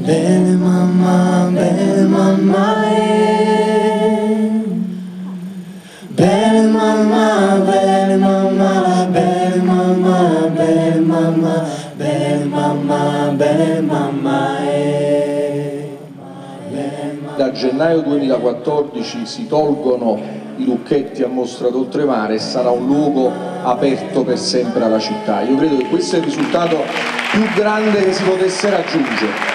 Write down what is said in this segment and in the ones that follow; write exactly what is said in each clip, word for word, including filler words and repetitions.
Belle mamma, belle mamma, eh. Belle mamma, belle mamma, belle mamma, belle mamma, belle mamma, belle mamma, eh. Da gennaio duemilaquattordici si tolgono i lucchetti a Mostra d'Oltremare e sarà un luogo aperto per sempre alla città. Io credo che questo è il risultato più grande che si potesse raggiungere.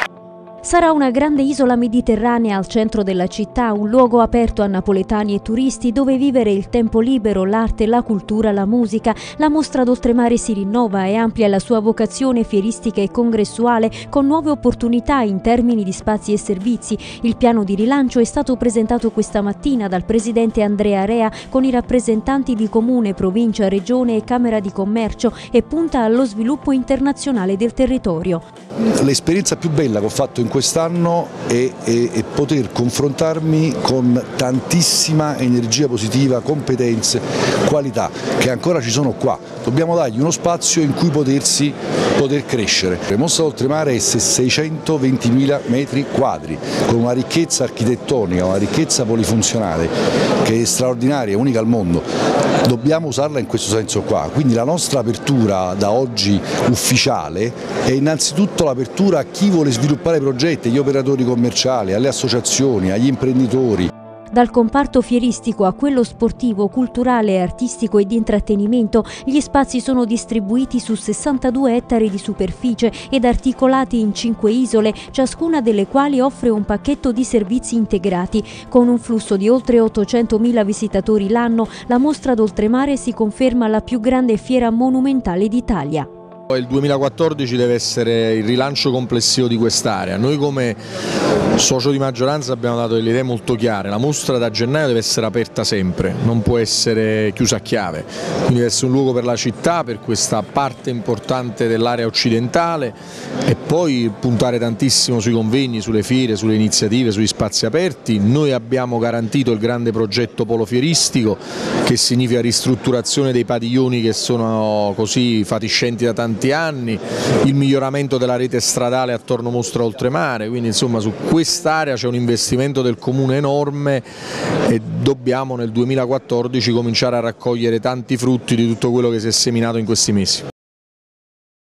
Sarà una grande isola mediterranea al centro della città, un luogo aperto a napoletani e turisti dove vivere il tempo libero, l'arte, la cultura, la musica. La Mostra d'Oltremare si rinnova e amplia la sua vocazione fieristica e congressuale con nuove opportunità in termini di spazi e servizi. Il piano di rilancio è stato presentato questa mattina dal presidente Andrea Rea con i rappresentanti di Comune, Provincia, Regione e Camera di Commercio e punta allo sviluppo internazionale del territorio. L'esperienza più bella che ho fatto in quest'anno è, è, è poter confrontarmi con tantissima energia positiva, competenze, qualità che ancora ci sono qua. Dobbiamo dargli uno spazio in cui potersi poter crescere. Mostra d'Oltremare è seicentoventimila metri quadri con una ricchezza architettonica, una ricchezza polifunzionale che è straordinaria, unica al mondo. Dobbiamo usarla in questo senso qua, quindi la nostra apertura da oggi ufficiale è innanzitutto l'apertura a chi vuole sviluppare progetti, agli operatori commerciali, alle associazioni, agli imprenditori. Dal comparto fieristico a quello sportivo, culturale, artistico e di intrattenimento, gli spazi sono distribuiti su sessantadue ettari di superficie ed articolati in cinque isole, ciascuna delle quali offre un pacchetto di servizi integrati. Con un flusso di oltre ottocentomila visitatori l'anno, la Mostra d'Oltremare si conferma la più grande fiera monumentale d'Italia. Il duemilaquattordici deve essere il rilancio complessivo di quest'area. Noi come socio di maggioranza abbiamo dato delle idee molto chiare. La mostra da gennaio deve essere aperta sempre, non può essere chiusa a chiave. Quindi deve essere un luogo per la città, per questa parte importante dell'area occidentale e poi puntare tantissimo sui convegni, sulle fiere, sulle iniziative, sugli spazi aperti. Noi abbiamo garantito il grande progetto polo fieristico, che significa ristrutturazione dei padiglioni che sono così fatiscenti da tanti anni, il miglioramento della rete stradale attorno a Mostra d'Oltremare, quindi insomma su quest'area c'è un investimento del Comune enorme e dobbiamo nel duemilaquattordici cominciare a raccogliere tanti frutti di tutto quello che si è seminato in questi mesi.